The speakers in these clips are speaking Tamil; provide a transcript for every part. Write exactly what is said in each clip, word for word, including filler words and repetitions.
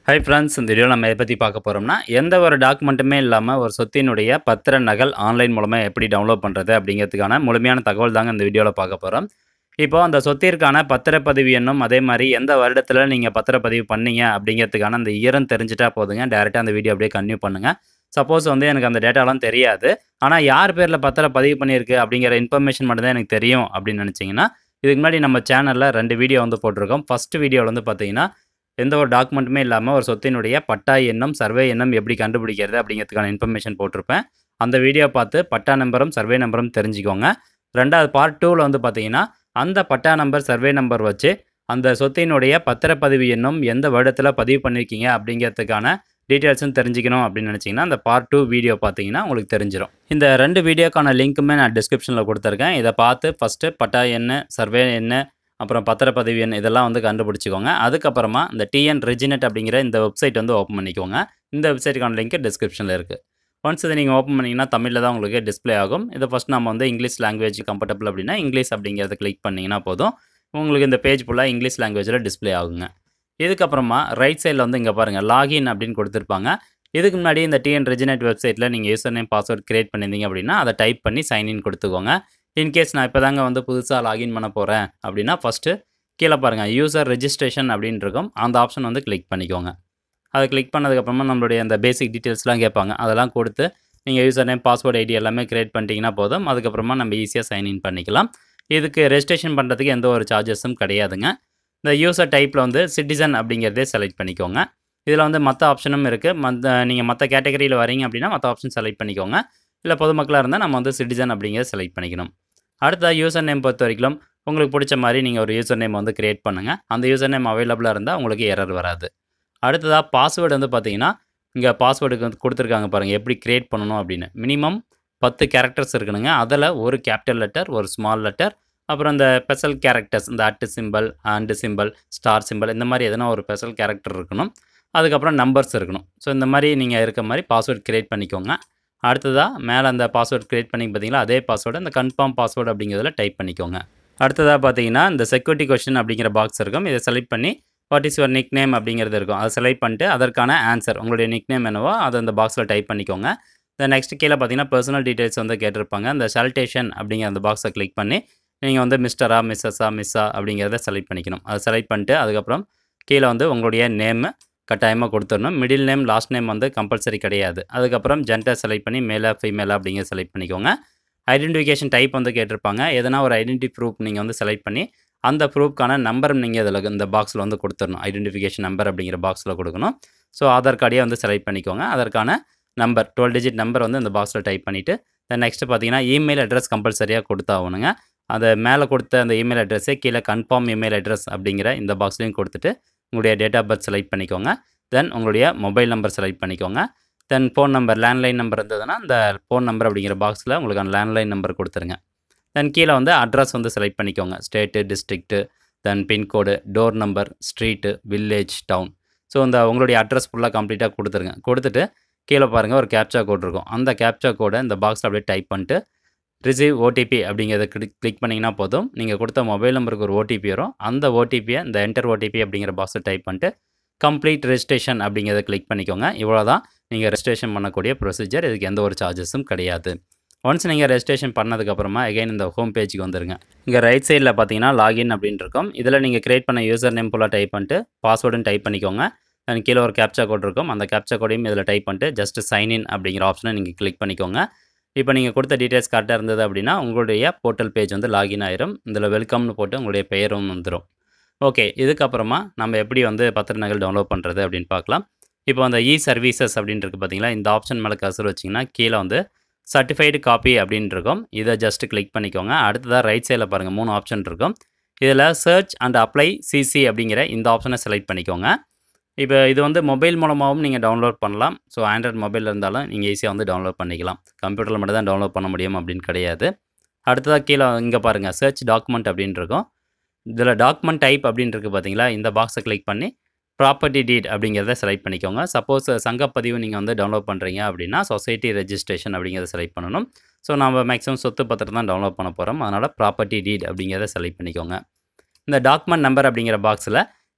Hi friends, இந்த வீடியோல நம்ம எதை பத்தி பார்க்க போறோம்னா, எந்த ஒரு டாக்குமெண்ட்டுமே இல்லாம ஒரு சொத்தினுடைய பத்திர நகல் ஆன்லைன் மூலமா எப்படி டவுன்லோட் பண்றது அப்படிங்கிறதுக்கான முழுமையான தகவல் தாங்க இந்த வீடியோல பார்க்க போறோம். இப்போ அந்த சொத்திற்கான பத்திரப்பதிவு எண்ணும், அதே மாரி எந்த வருடத்துல நீங்க பத்திரப்பதிவு பண்ணீங்க அப்படிங்கிறதுக்கான அந்த இயரம் தெரிஞ்சுட்டா போதுங்க. டைரக்ட்டா அந்த வீடியோ அப்படியே கன்டின்யூ பண்ணுங்க. சப்போஸ் வந்து எனக்கு அந்த டேட்டாலாம் தெரியாது. ஆனா யார் பேர்ல பத்திரம் பதிவு பண்ணியிருக்கு அப்படிங்கிற இன்ஃபர்மேஷன் மட்டும் தான் எனக்கு தெரியும் அப்படின்னு நினைச்சீங்கன்னா, இதுக்கு முன்னாடி நம்ம சேனல்ல ரெண்டு வீடியோ வந்து போட்டிருக்கோம். ஃபர்ஸ்ட் வீடியோல வந்து பார்த்தீங்கன்னா, எந்த ஒரு டாக்குமெண்ட்டுமே இல்லாம ஒரு சொத்தினுடைய பட்டா எண்ணும், சர்வே எண்ணும் எப்படி கண்டுபிடிக்கிறது அப்படிங்கிறதுக்கான இன்ஃபர்மேஷன் போட்டிருப்பேன். அந்த வீடியோ பார்த்து பட்டா நம்பரும், சர்வே நம்பரும் தெரிஞ்சுக்கோங்க. ரெண்டாவது பார்ட் டூல வந்து பார்த்தீங்கன்னா, அந்த பட்டா நம்பர், சர்வே நம்பர் வச்சு அந்த சொத்தினுடைய பத்திரப்பதிவு எண்ணும் எந்த வருடத்துல பதிவு பண்ணியிருக்கீங்க அப்படிங்கிறதுக்கான டீட்டெயில்ஸும் தெரிஞ்சுக்கணும் அப்படின்னு நினைச்சீங்கன்னா, அந்த பார்ட் டூ வீடியோ பார்த்தீங்கன்னா உங்களுக்கு தெரிஞ்சிரும். இந்த ரெண்டு வீடியோக்கான லிங்க்குமே நான் டிஸ்கிரிப்ஷன்ல குடுத்துருக்கேன். இத பார்த்து ஃபர்ஸ்ட்டு பட்டா எண்ணு, சர்வே எண்ணு, அப்புறம் பத்திரப்பதிவு எண் இதெல்லாம் வந்து கண்டுபிடிச்சுக்கோங்க. அதுக்கப்புறமா இந்த டிஎன் ரெஜினெட் அப்படிங்கிற இந்த வெப்சைட் வந்து ஓப்பன் பண்ணிக்கோங்க. இந்த வெப்சைட்டுக்கான லிங்க் டிஸ்கிரிப்ஷன்ல இருக்கு. ஒன்ஸ் இதை நீங்க ஓப்பன் பண்ணீங்கன்னா தமிழ்ல தான் உங்களுக்கு டிஸ்ப்ளே ஆகும். இத ஃபர்ஸ்ட் நம்ம வந்து இங்கிலீஷ் லாங்குவேஜ் கம்ஃபர்டபிள் அப்படின்னா, இங்கிலீஷ் அப்படிங்கிறத கிளிக் பண்ணீங்கன்னா போதும். உங்களுக்கு இந்த பேஜ் ஃபுல்லா இங்கிலீஷ் லாங்குவேஜ்ல டிஸ்ப்ளே ஆகுங்க. இதுக்கப்புறமா ரைட் சைடுல வந்து இங்க பாருங்க லாகின் அப்படின்னு குடுத்திருப்பாங்க. இதுக்கு முன்னாடி இந்த டிஎன் ரெஜினெட் வெப்சைட்ல நீங்க யூசர் நேம், பாஸ்வேர்ட் கிரியேட் பண்ணியிருந்தீங்க அப்படின்னா, அத டைப் பண்ணி சைன் இன் குடுத்துக்கோங்க. இன்கேஸ் நான் இப்போ தாங்க வந்து புதுசா லாகின் பண்ண போறேன் அப்படின்னா, ஃபர்ஸ்ட்டு கீழ பாருங்க யூசர் ரெஜிஸ்ட்ரேஷன் அப்படின்னு இருக்கும். அந்த ஆப்ஷன் வந்து கிளிக் பண்ணிக்கோங்க. அத கிளிக் பண்ணதுக்கப்புறமா நம்மளுடைய அந்த பேசிக் டீட்டெயில்ஸ்லாம் கேட்பாங்க. அதெல்லாம் கொடுத்து நீங்க யூசர் நேம், பாஸ்வேர்ட், ஐடி எல்லாமே கிரியேட் பண்ணிட்டீங்கன்னா போதும். அதுக்கப்புறமா நம்ம ஈஸியா சைன் இன் பண்ணிக்கலாம். இதுக்கு ரெஜிஸ்ட்ரேஷன் பண்ணுறதுக்கு எந்த ஒரு சார்ஜஸும் கிடையாதுங்க. இந்த யூசர் டைப்ல வந்து சிட்டிசன் அப்படிங்கிறதே செலக்ட் பண்ணிக்கோங்க. இதில் வந்து மற்ற ஆப்ஷனும் இருக்குது. மற்ற நீங்கள் மற்ற கேட்டகரியில் வரீங்க அப்படின்னா மற்ற ஆப்ஷன் செலக்ட் பண்ணிக்கோங்க. இல்லை பொதுமக்களாக இருந்தால் நம்ம வந்து சிட்டிசன் அப்படிங்கிறத செலக்ட் பண்ணிக்கணும். அடுத்த யூசர் நேம் பொறுத்த வரைக்கும் உங்களுக்கு பிடிச்ச மாதிரி நீங்கள் ஒரு யூசர் நேம் வந்து கிரியேட் பண்ணுங்கள். அந்த யூசர் நேம் அவைலபிளாக இருந்தால் உங்களுக்கு எரர் வராது. அடுத்ததாக பாஸ்வேர்டு வந்து பார்த்தீங்கன்னா, இங்கே பாஸ்வேர்டுக்கு வந்து கொடுத்துருக்காங்க பாருங்கள் எப்படி கிரியேட் பண்ணணும் அப்படின்னு. மினிமம் பத்து கேரக்டர்ஸ் இருக்கணுங்க. அதில் ஒரு கேபிட்டல் லெட்டர், ஒரு ஸ்மால் லெட்டர், அப்புறம் இந்த ஸ்பெஷல் கேரக்டர்ஸ் இந்த at symbol, and symbol, star symbol இந்த மாதிரி எதனா ஒரு ஸ்பெஷல் கேரக்டர் இருக்கணும். அதுக்கப்புறம் நம்பர்ஸ் இருக்கணும். ஸோ இந்த மாதிரி நீங்கள் இருக்க மாதிரி பாஸ்வேர்ட் கிரியேட் பண்ணிக்கோங்க. அடுத்ததாக மேலே அந்த பாஸ்வேர்ட் கிரியேட் பண்ணி பார்த்தீங்களா, அதே பாஸ்வேர்டு அந்த கன்ஃபார்ம் பாஸ்வேர்டு அப்படிங்கிறதுல டைப் பண்ணிக்கோங்க. அடுத்ததாக பார்த்தீங்கன்னா இந்த செக்யூரிட்டி கொஸ்டின் அப்படிங்கிற பாக்ஸ் இருக்கும். இதை செலக்ட் பண்ணி what is your nick name அப்படிங்கிறது இருக்கும். அதை செலக்ட் பண்ணிட்டு அதற்கான ஆன்சர் உங்களுடைய நிக் நேம் என்னவோ அதை அந்த பாக்ஸில் டைப் பண்ணிக்கோங்க. இந்த நெக்ஸ்ட் கீழே பார்த்தீங்கன்னா பர்சனல் டீட்டெயில்ஸ் வந்து கேட்டிருப்பாங்க. அந்த சல்டேஷன் அப்படிங்கிற அந்த பாக்ஸை கிளிக் பண்ணி நீங்கள் வந்து மிஸ்டரா, மிஸ்ஸஸா, மிஸ்ஸா அப்படிங்கிறத செலக்ட் பண்ணிக்கணும். அதை செலக்ட் பண்ணிட்டு அதுக்கப்புறம் கீழே வந்து உங்களுடைய நேமு கட்டாயமாக கொடுத்துடணும். மிடில் நேம், லாஸ்ட் நேம் வந்து கம்பல்சரி கிடையாது. அதுக்கப்புறம் ஜெண்டர் செலக்ட் பண்ணி மேலா, ஃபீமேலா அப்படிங்கிறத செலக்ட் பண்ணிக்கோங்க. ஐடென்டிஃபிகேஷன் டைப் வந்து கேட்டிருப்பாங்க. எதனா ஒரு ஐடென்டி ப்ரூஃப் நீங்கள் வந்து செலக்ட் பண்ணி அந்த ப்ரூஃப்க்கான நம்பரும் நீங்கள் இதில் இந்த பாக்ஸில் வந்து கொடுத்துடணும். ஐடென்டிஃபிகேஷன் நம்பர் அப்படிங்கிற பாக்ஸில் கொடுக்கணும். ஸோ ஆதார் கார்டையே வந்து செலக்ட் பண்ணிக்கோங்க. அதற்கான நம்பர் டுவெல் டிஜிட் நம்பர் வந்து இந்த பாக்ஸில் டைப் பண்ணிவிட்டு தென் நெக்ஸ்ட் பார்த்தீங்கன்னா இமெயில் அட்ரஸ் கம்பல்சரியாக கொடுத்தாகணுங்க. அதை மேலே கொடுத்த அந்த இமெயில் அட்ரஸே கீழே கன்ஃபார்ம் இமெயில் அட்ரஸ் அப்படிங்கிற இந்த பாக்ஸ்லையும் கொடுத்துட்டு உங்களுடைய டேட் ஆஃப் பர்த் செலக்ட் பண்ணிக்கோங்க. தென் உங்களுடைய மொபைல் நம்பர் செலக்ட் பண்ணிக்கோங்க. Then phone number, landline number இருந்ததுன்னா இந்த ஃபோன் நம்பர் அப்படிங்கிற பாக்ஸில் உங்களுக்கான லேண்ட்லைன் நம்பர் கொடுத்துருங்க. தென் கீழே வந்து அட்ரஸ் வந்து செலக்ட் பண்ணிக்கோங்க. State, district, then pincode, door number, street, village, town. So இந்த உங்களுடைய அட்ரஸ் ஃபுல்லாக கம்ப்ளீட்டாக கொடுத்துருங்க. கொடுத்துட்டு கீழே பாருங்கள் ஒரு கேப்சா கோட் இருக்கும். அந்த கேப்சா கோடை இந்த பாக்ஸில் அப்படியே டைப் பண்ணிட்டு ரிசீவ் ஓடிபி அப்படிங்கிறத கிளிக் கிளிக் பண்ணிங்கன்னா போதும். நீங்கள் கொடுத்த மொபைல் நம்பருக்கு ஒரு ஓடிபி வரும். அந்த ஓடிபியை இந்த என்டர் ஓடிபி அப்படிங்கிற பாக்ஸை டைப் பண்ணிட்டு கம்ப்ளீட் ரெஜிஸ்ட்ரேஷன் அப்படிங்கிறத கிளிக் பண்ணிக்கோங்க. இவ்வளோ தான் நீங்கள் ரெஜிஸ்ட்ரேஷன் பண்ணக்கூடிய ப்ரொசீஜர். இதுக்கு எந்த ஒரு சார்ஜஸும் கிடையாது. ஒன்ஸ் நீங்கள் ரெஜிஸ்ட்ரேஷன் பண்ணதுக்கப்புறமா எகைன் இந்த ஹோம் பேஜுக்கு வந்துருங்க. இங்கே ரைட் சைடில் பார்த்தீங்கன்னா லாகின் அப்படின்னு இருக்கும். இதில் நீங்கள் கிரியேட் பண்ண யூசர் நேம் ஃபுல்லாக டைப் பண்ணிட்டு பாஸ்வேர்டும் டைப் பண்ணிக்கோங்க. தென் கீழே ஒரு கேப்சா கோட் இருக்கும். அந்த கேப்சா கோடையும் இதில் டைப் பண்ணிட்டு ஜஸ்ட் சைன் இன் அப்படிங்கிற ஆப்ஷனை நீங்கள் கிளிக் பண்ணிக்கோங்க. இப்போ நீங்கள் கொடுத்த டீட்டெயில்ஸ் கரெக்டாக இருந்தது அப்படின்னா உங்களுடைய போர்ட்டல் பேஜ் வந்து லாகின் ஆயிரும். இதில் வெல்கம்னு போட்டு உங்களுடைய பெயரும் வந்துடும். ஓகே, இதுக்கப்புறமா நம்ம எப்படி வந்து பத்திர நகல் டவுன்லோட் பண்ணுறது அப்படின்னு பார்க்கலாம். இப்போ அந்த இ சர்வீசஸ் அப்படின்னு இருக்குது பார்த்தீங்களா, இந்த ஆப்ஷன் மேலே கர்சர் வச்சிங்கன்னா கீழே வந்து சர்டிஃபைடு காப்பி அப்படின்னு இருக்கும். இதை ஜஸ்ட் கிளிக் பண்ணிக்கோங்க. அடுத்ததாக ரைட் சைடில் பாருங்கள் மூணு ஆப்ஷன் இருக்கும். இதில் சர்ச் அண்ட் அப்ளை சிசி அப்படிங்கிற இந்த ஆப்ஷனை செலக்ட் பண்ணிக்கோங்க. இப்போ இது வந்து மொபைல் மூலமாகவும் நீங்கள் டவுன்லோட் பண்ணலாம். ஸோ ஆண்ட்ராய்ட் மொபைல் இருந்தாலும் நீங்கள் ஈஸியாக வந்து டவுன்லோட் பண்ணிக்கலாம். கம்ப்யூட்டரில் மட்டும் தான் டவுன்லோட் பண்ண முடியும் அப்படின்னு கிடையாது. அடுத்ததாக கீழே இங்கே பாருங்கள் சர்ச் டாக்குமெண்ட் அப்படின்னு இருக்கும். இதில் டாக்குமெண்ட் டைப் அப்படின்னு இருக்குது பார்த்தீங்களா, இந்த பாக்ஸை கிளிக் பண்ணி ப்ராப்பர்ட்டி டீட் அப்படிங்கிறத செலக்ட் பண்ணிக்கோங்க. சப்போஸ் சங்கப்பதிவு நீங்கள் வந்து டவுன்லோட் பண்ணுறீங்க அப்படின்னா சொசைட்டி ரெஜிஸ்ட்ரேஷன் அப்படிங்கிறத செலக்ட் பண்ணணும். ஸோ நம்ம மேக்ஸிமம் சொத்து பத்திரம் தான் டவுன்லோட் பண்ண போகிறோம். அதனால் ப்ராப்பர்ட்டி டீட் அப்படிங்கிறத செலக்ட் பண்ணிக்கோங்க. இந்த டாக்குமெண்ட் நம்பர் அப்படிங்கிற பாக்ஸில்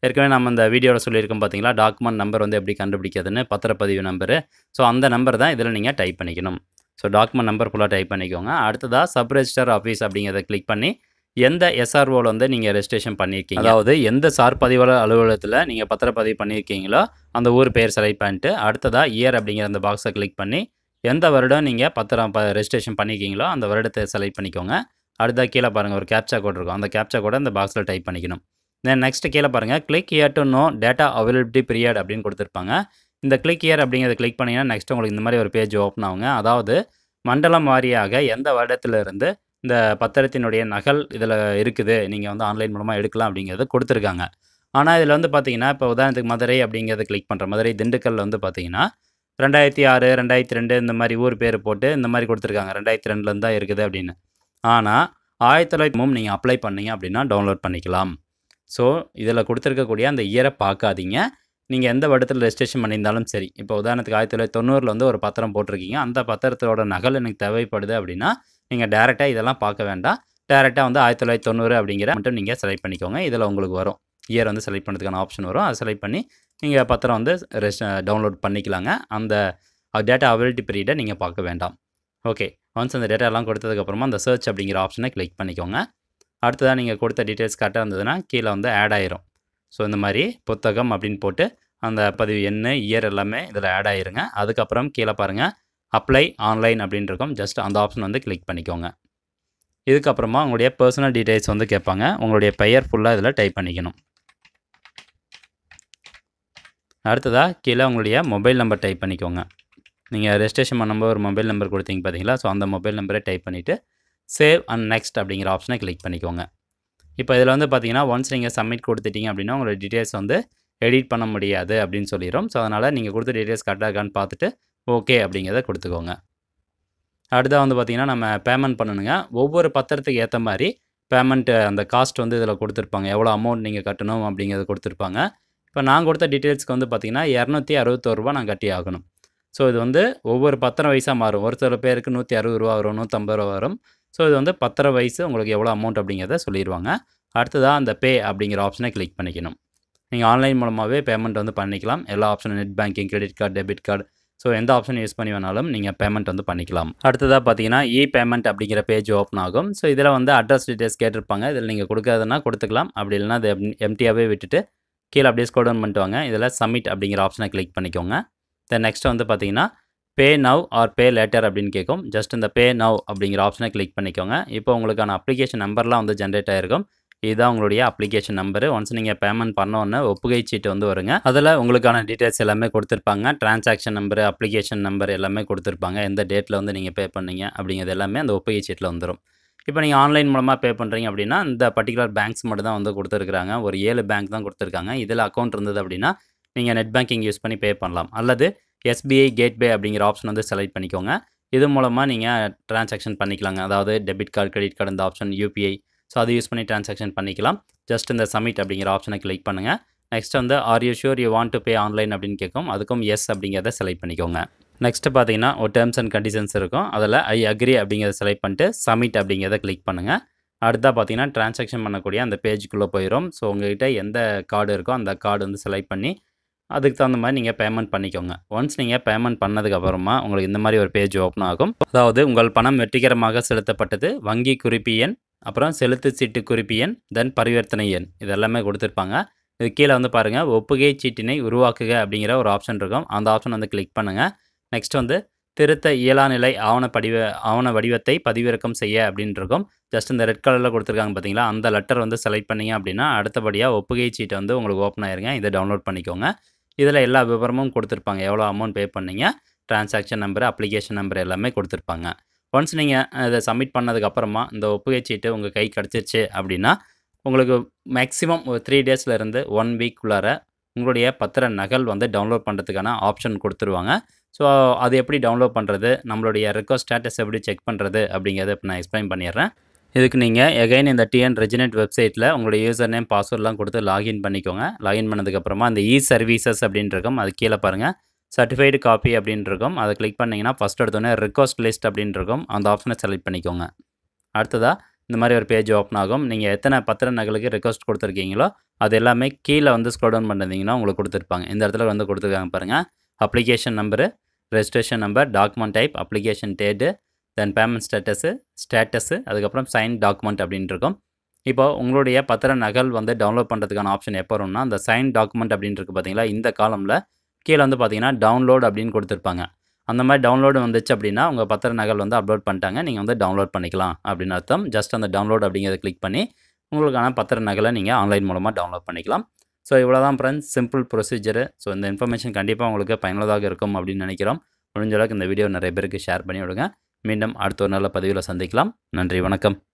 ஏற்கனவே நம்ம இந்த வீடியோவில் சொல்லியிருக்கோம் பார்த்தீங்களா, டாக்குமெண்ட் நம்பர் வந்து எப்படி கண்டுபிடிக்கிறதுன்னு பத்திரப்பதிவு நம்பரு. ஸோ அந்த நம்பர் தான் இதில் நீங்கள் டைப் பண்ணிக்கணும். ஸோ டாக்குமெண்ட் நம்பர் ஃபுல்லாக டைப் பண்ணிக்கோங்க. அடுத்ததாக சப் ரெஜிஸ்டர் ஆஃபீஸ் அப்படிங்கிறத கிளிக் பண்ணி எந்த எஸ்ஆர்ஓவில் வந்து நீங்கள் ரெஜிஸ்ட்ரேஷன் பண்ணியிருக்கீங்க, அதாவது எந்த சார் பதிவாளர் அலுவலகத்தில் நீங்கள் பத்திரப்பதிவு பண்ணியிருக்கீங்களோ அந்த ஊர் பேர் செலக்ட் பண்ணிட்டு அடுத்ததாக இயர் அப்படிங்கிற அந்த பாக்ஸை கிளிக் பண்ணி எந்த வருடம் நீங்கள் பத்திரம் ப ரெஜிஸ்ட்ரேஷன் பண்ணியிருக்கீங்களோ அந்த வருடத்தை செலக்ட் பண்ணிக்கோங்க. அடுத்ததாக கீழே பாருங்கள் ஒரு கேப்சா கோட் இருக்கும். அந்த கேப்சா கோடை அந்த பாக்ஸில் டைப் பண்ணிக்கணும். தென் நெக்ஸ்ட் கீழே பாருங்கள் click year to no data availability period அப்படின்னு கொடுத்துருப்பாங்க. இந்த கிளிக் இயர் அப்படிங்கிறத கிளிக் பண்ணிங்கன்னா நெக்ஸ்ட் உங்களுக்கு இந்த மாதிரி ஒரு பேஜ் ஓப்பன் ஆகுங்க. அதாவது மண்டலம் வாரியாக எந்த வருடத்திலிருந்து இந்த பத்திரத்தினுடைய நகல் இதில் இருக்குது, நீங்கள் வந்து ஆன்லைன் மூலமாக எடுக்கலாம் அப்படிங்கிறது கொடுத்துருக்காங்க. ஆனால் இதில் வந்து பார்த்தீங்கன்னா, இப்போ உதாரணத்துக்கு மதுரை அப்படிங்கிறத கிளிக் பண்ணுறோம். மதுரை திண்டுக்கல்ல வந்து பார்த்தீங்கன்னா ரெண்டாயிரத்தி ஆறு ரெண்டாயிரத்தி ரெண்டு இந்த மாதிரி ஊர் பேர் போட்டு இந்த மாதிரி கொடுத்துருக்காங்க. ரெண்டாயிரத்தி ரெண்டுலேருந்து தான் இருக்குது அப்படின்னு. ஆனால் ஆயிரத்தி தொள்ளாயிரத்தி நீங்கள் அப்ளை பண்ணீங்க அப்படின்னா டவுன்லோட் பண்ணிக்கலாம். ஸோ இதில் கொடுத்துருக்கக்கூடிய அந்த இயரை பார்க்காதீங்க. நீங்கள் எந்த வருடத்தில் ரெஜிஸ்ட்ரேஷன் பண்ணியிருந்தாலும் சரி, இப்போ உதாரணத்துக்கு ஆயிரத்தி தொள்ளாயிரத்தி தொண்ணூறில் வந்து ஒரு பத்திரம் போட்டிருக்கீங்க, அந்த பத்திரத்தோட நகல் எனக்கு தேவைப்படுது அப்படின்னா நீங்கள் டேரெக்டாக இதெல்லாம் பார்க்க வேண்டாம். டேரெக்டாக வந்து ஆயிரத்தி தொள்ளாயிரத்தி தொண்ணூறு அப்படிங்கிற மட்டும் நீங்கள் செலக்ட் பண்ணிக்கோங்க. இதில் உங்களுக்கு வரும் இயர் வந்து செலக்ட் பண்ணுறதுக்கான ஆப்ஷன் வரும். அதை செலக்ட் பண்ணி நீங்கள் பத்திரம் வந்து ரெஜ் டவுன்லோட் பண்ணிக்கலாங்க. அந்த டேட்டா அவைலபிலிட்டி பீரியடை நீங்கள் பார்க்க வேண்டாம். ஓகே, ஒன்ஸ் அந்த டேட்டாலாம் கொடுத்ததுக்கப்புறமா அந்த சர்ச் அப்படிங்கிற ஆப்ஷனை கிளிக் பண்ணிக்கோங்க. அடுத்ததாக நீங்கள் கொடுத்த டீட்டெயில்ஸ் கரெக்டாக இருந்ததுன்னா கீழே வந்து ஆட் ஆயிரும். ஸோ இந்த மாதிரி புத்தகம் அப்படின்னு போட்டு அந்த பதிவு எண் இயர் எல்லாமே இதில் ஆட் ஆயிருங்க. அதுக்கப்புறம் கீழே பாருங்கள் அப்ளை ஆன்லைன் அப்படின்னு இருக்கும். ஜஸ்ட் அந்த ஆப்ஷன் வந்து கிளிக் பண்ணிக்கோங்க. இதுக்கப்புறமா உங்களுடைய பர்சனல் டீட்டெயில்ஸ் வந்து கேட்பாங்க. உங்களுடைய பெயர் ஃபுல்லாக இதில் டைப் பண்ணிக்கணும். அடுத்ததாக கீழே உங்களுடைய மொபைல் நம்பர் டைப் பண்ணிக்கோங்க. நீங்கள் ரெஜிஸ்ட்ரேஷன் பண்ணும்போது ஒரு மொபைல் நம்பர் கொடுத்தீங்க பார்த்தீங்களா, ஸோ அந்த மொபைல் நம்பரை டைப் பண்ணிவிட்டு சேவ் அண்ட் நெக்ஸ்ட் அப்படிங்கிற ஆப்ஷனை கிளிக் பண்ணிக்கோங்க. இப்போ இதில் வந்து பார்த்தீங்கன்னா ஒன்ஸ் நீங்கள் சப்மிட் கொடுத்துட்டீங்க அப்படின்னா உங்களோட டீட்டெயில்ஸ் வந்து எடிட் பண்ண முடியாது அப்படின்னு சொல்லிடும். ஸோ அதனால் நீங்கள் கொடுத்த டீட்டெயில்ஸ் கரெக்டாக இருக்கான்னு பார்த்துட்டு ஓகே அப்படிங்கிறத கொடுத்துக்கோங்க. அடுத்ததாக வந்து பார்த்திங்கன்னா நம்ம பேமெண்ட் பண்ணணுங்க. ஒவ்வொரு பத்திரத்துக்கு ஏற்ற மாதிரி பேமெண்ட்டு அந்த காஸ்ட் வந்து இதில் கொடுத்துருப்பாங்க. எவ்வளோ அமௌண்ட் நீங்கள் கட்டணும் அப்படிங்கிறத கொடுத்துருப்பாங்க. இப்போ நான் கொடுத்த டீட்டெயில்ஸ்க்கு வந்து பார்த்திங்கன்னா இரநூத்தி அறுபத்தோரு ரூபா நான் கட்டி ஆகணும். ஸோ இது வந்து ஒவ்வொரு பத்திரம் வயசாக மாறும். ஒரு சில பேருக்கு நூற்றி அறுபது ரூபா வரும், நூற்றம்பது ரூபா வரும். ஸோ இது வந்து பத்திர வயசு உங்களுக்கு எவ்வளோ அமௌண்ட் அப்படிங்கிறத சொல்லிடுவாங்க. அடுத்ததாக அந்த பே அப்படிங்கிற ஆப்ஷனை கிளிக் பண்ணிக்கணும். நீங்கள் ஆன்லைன் மூலமாகவே பேமெண்ட் வந்து பண்ணிக்கலாம். எல்லா ஆப்ஷனும் net banking, credit card, debit card, so எந்த ஆப்ஷன் யூஸ் பண்ணி வேணாலும் நீங்கள் பேமெண்ட் வந்து பண்ணிக்கலாம். அடுத்ததாக பார்த்தீங்கன்னா இ பேமெண்ட் அப்படிங்கிற பேஜ் ஓப்பன் ஆகும். ஸோ இதில் வந்து அட்ரஸ் டீட்டெயில்ஸ் கேட்டிருப்பாங்க. இதில் நீங்கள் கொடுக்காதுன்னா கொடுத்துக்கலாம். அப்படி இல்லைனா அது எம்டியாகவே விட்டுட்டு கீழே அப்படியே ஸ்க்ரோல் டவுன் பண்ணிட்டு வாங்க. இதில் சப்மிட் அப்படிங்கிற ஆப்ஷனை கிளிக் பண்ணிக்கோங்க. தென் நெக்ஸ்ட் வந்து பார்த்தீங்கன்னா pay now or pay later அப்படின்னு கேட்கும். ஜஸ்ட் இந்த பே நவ் அப்படிங்கிற ஆப்ஷனை கிளிக் பண்ணிக்கோங்க. இப்போ உங்களுக்கான அப்ளிகேஷன் நம்பர்லாம் வந்து ஜென்ரேட் ஆகிருக்கும். இதுதான் உங்களுடைய அப்ளிகேஷன் நம்பரு. ஒன்ஸ் நீங்கள் பேமெண்ட் பண்ணோன்னே ஒப்புகை சீட்டு வந்து வருங்க. அதில் உங்களுக்கான டீட்டெயில்ஸ் எல்லாமே கொடுத்துருப்பாங்க. டிரான்சாக்ஷன் நம்பரு, அப்ளிகேஷன் நம்பர் எல்லாமே கொடுத்துருப்பாங்க. எந்த டேட்டில் வந்து நீங்கள் பே பண்ணீங்க அப்படிங்கிறது எல்லாமே அந்த ஒப்புகை சீட்டில் வந்துடும். இப்போ நீங்கள் ஆன்லைன் மூலமாக பே பண்ணுறீங்க அப்படின்னா இந்த பர்டிகுலர் பேங்க்ஸ் மட்டும் தான் வந்து கொடுத்துருக்குறாங்க. ஒரு ஏழு பேங்க் தான் கொடுத்துருக்காங்க. இதில் அக்கௌண்ட் இருந்தது அப்படின்னா நீங்கள் நெட் பேங்கிங் யூஸ் பண்ணி பே பண்ணலாம். அல்லது எஸ்பிஐ கேட்வே அப்படிங்கிற ஆப்ஷன் வந்து செலக்ட் பண்ணிக்கோங்க. இது மூலமாக நீங்கள் டிரான்சாக்ஷன் பண்ணிக்கலாங்க. அதாவது டெபிட் கார்டு, கிரெடிட் கார்டு இந்த ஆப்ஷன், யூபிஐ, ஸோ அதை யூஸ் பண்ணி டிரான்சாக்ஷன் பண்ணிக்கலாம். ஜஸ்ட் இந்த சப்மிட் அப்படிங்கிற ஆப்ஷனை கிளிக் பண்ணுங்கள். நெக்ஸ்ட் வந்து are you sure you want to pay online அப்படின்னு கேட்கும். அதுக்கும் எஸ் அப்படிங்கிறத செலக்ட் பண்ணிக்கோங்க. நெக்ஸ்ட்டு பார்த்தீங்கன்னா ஒரு டேர்ம்ஸ் அண்ட் கண்டிஷன்ஸ் இருக்கும். அதில் ஐ அக்ரி அப்படிங்கிறத செலக்ட் பண்ணிட்டு சப்மிட் அப்படிங்கிறத கிளிக் பண்ணுங்கள். அடுத்தா பார்த்தீங்கன்னா டிரான்சாக்ஷன் பண்ணக்கூடிய அந்த பேஜுக்குள்ளே போயிடும். ஸோ உங்கள்கிட்ட எந்த கார்டு இருக்கோ அந்த கார்டு வந்து செலக்ட் பண்ணி அதுக்கு தகுந்த மாதிரி நீங்கள் பேமெண்ட் பண்ணிக்கோங்க. ஒன்ஸ் நீங்கள் பேமெண்ட் பண்ணதுக்கப்புறமா உங்களுக்கு இந்த மாதிரி ஒரு பேஜ் ஓப்பன் ஆகும். அதாவது உங்கள் பணம் வெற்றிகரமாக செலுத்தப்பட்டது, வங்கி குறிப்பு எண், அப்புறம் செலுத்து சீட்டு குறிப்பு எண், தென் பரிவர்த்தனை எண், இது எல்லாமே கொடுத்துருப்பாங்க. இது கீழே வந்து பாருங்கள் ஒப்புகை சீட்டினை உருவாக்குக அப்படிங்கிற ஒரு ஆப்ஷன் இருக்கும். அந்த ஆப்ஷன் வந்து கிளிக் பண்ணுங்கள். நெக்ஸ்ட் வந்து திருத்த இயலா நிலை ஆவண படிவ ஆவண வடிவத்தை பதிவிறக்கம் செய்ய அப்படின்னு இருக்கும். ஜஸ்ட் இந்த ரெட் கலரில் கொடுத்துருக்காங்க பார்த்தீங்களா, அந்த லெட்டர் வந்து செலக்ட் பண்ணிங்க அப்படின்னா அடுத்தபடியாக ஒப்புகை சீட்டை வந்து உங்களுக்கு ஓப்பன் ஆயிருங்க. இதை டவுன்லோட் பண்ணிக்கோங்க. இதில் எல்லா விவரமும் கொடுத்துருப்பாங்க. எவ்வளோ அமௌண்ட் பே பண்ணீங்க, டிரான்சாக்ஷன் நம்பர், அப்ளிகேஷன் நம்பர் எல்லாமே கொடுத்துருப்பாங்க. ஒன்ஸ் நீங்கள் இதை சப்மிட் பண்ணதுக்கப்புறமா இந்த ஒப்புகை சீட்டு உங்கள் கை கிடச்சிருச்சு அப்படின்னா உங்களுக்கு மேக்ஸிமம் ஒரு த்ரீ டேஸ்லேருந்து ஒன் வீக்குள்ளார உங்களுடைய பத்திர நகல் வந்து டவுன்லோட் பண்ணுறதுக்கான ஆப்ஷன் கொடுத்துருவாங்க. ஸோ அது எப்படி டவுன்லோட் பண்ணுறது, நம்மளுடைய ரெக்வஸ்ட் ஸ்டேட்டஸ் எப்படி செக் பண்ணுறது அப்படிங்கிறத இப்போ நான் எக்ஸ்பிளைன் பண்ணிடுறேன். இதுக்கு நீங்கள் எகைன் இந்த டிஎன் ரெஜினெட் வெப்சைட்டில் உங்களுடைய யூசர் நேம், பாஸ்வேர்ட்லாம் கொடுத்து லாகின் பண்ணிக்கோங்க. லாகின் பண்ணதுக்கப்புறமா அந்த இ சர்வீசஸ் அப்படின்னு இருக்கும். அது கீழே பாருங்கள் சர்டிஃபைடு காப்பி அப்படின்னு இருக்கும். அதை கிளிக் பண்ணிங்கன்னா ஃபஸ்ட் எடுத்தோடனே ரிக்வஸ்ட் லிஸ்ட் அப்படின்னு இருக்கும். அந்த ஆப்ஷனை செலக்ட் பண்ணிக்கோங்க. அடுத்ததாக இந்த மாதிரி ஒரு பேஜ் ஓப்பன் ஆகும். நீங்கள் எத்தனை பத்திர நகலுக்கு ரெக்வஸ்ட் கொடுத்துருக்கீங்களோ அது எல்லாமே கீழே வந்து ஸ்க்ரோல் டவுன் பண்ணிருந்தீங்கன்னா உங்களுக்கு கொடுத்துருப்பாங்க. இந்த இடத்துல வந்து கொடுத்துருக்காங்க பாருங்கள். Application number, registration number, document type, application date, then payment status status அதுக்கப்புறம் சைன் டாக்குமெண்ட் அப்படின்ட்டு இருக்கும். இப்போ உங்களுடைய பத்திர நகல் வந்து டவுன்லோட் பண்ணுறதுக்கான ஆப்ஷன் எப்போ வரும்னா, அந்த சைன் டாக்குமெண்ட் அப்படின்னு இருக்குது பார்த்தீங்களா, இந்த காலமில் கீழே வந்து பார்த்தீங்கன்னா டவுன்லோட் அப்படின்னு கொடுத்துருப்பாங்க. அந்த மாதிரி டவுன்லோடு வந்துச்சு அப்படின்னா உங்கள் பத்திர நகல் வந்து அப்லோட் பண்ணிட்டாங்க, நீங்கள் வந்து டவுன்லோட் பண்ணிக்கலாம் அப்படின்னு அர்த்தம். ஜஸ்ட் அந்த டவுன்லோட் அப்படிங்கிறத கிளிக் பண்ணி உங்களுக்கான பத்திர நகலை நீங்கள் ஆன்லைன் மூலமாக டவுன்லோட் பண்ணிக்கலாம். ஸோ இவ்வளோ தான் ஃப்ரெண்ட்ஸ், சிம்பிள் ப்ரொசீஜரு. ஸோ இந்த இன்ஃபர்மேஷன் கண்டிப்பாக உங்களுக்கு பயனுள்ளதாக இருக்கும் அப்படின்னு நினைக்கிறோம். முடிஞ்ச அளவுக்கு இந்த வீடியோ நிறைய பேருக்கு ஷேர் பண்ணி விடுங்க. மீண்டும் அடுத்த ஒரு நல்ல பதிவில் சந்திக்கலாம். நன்றி, வணக்கம்.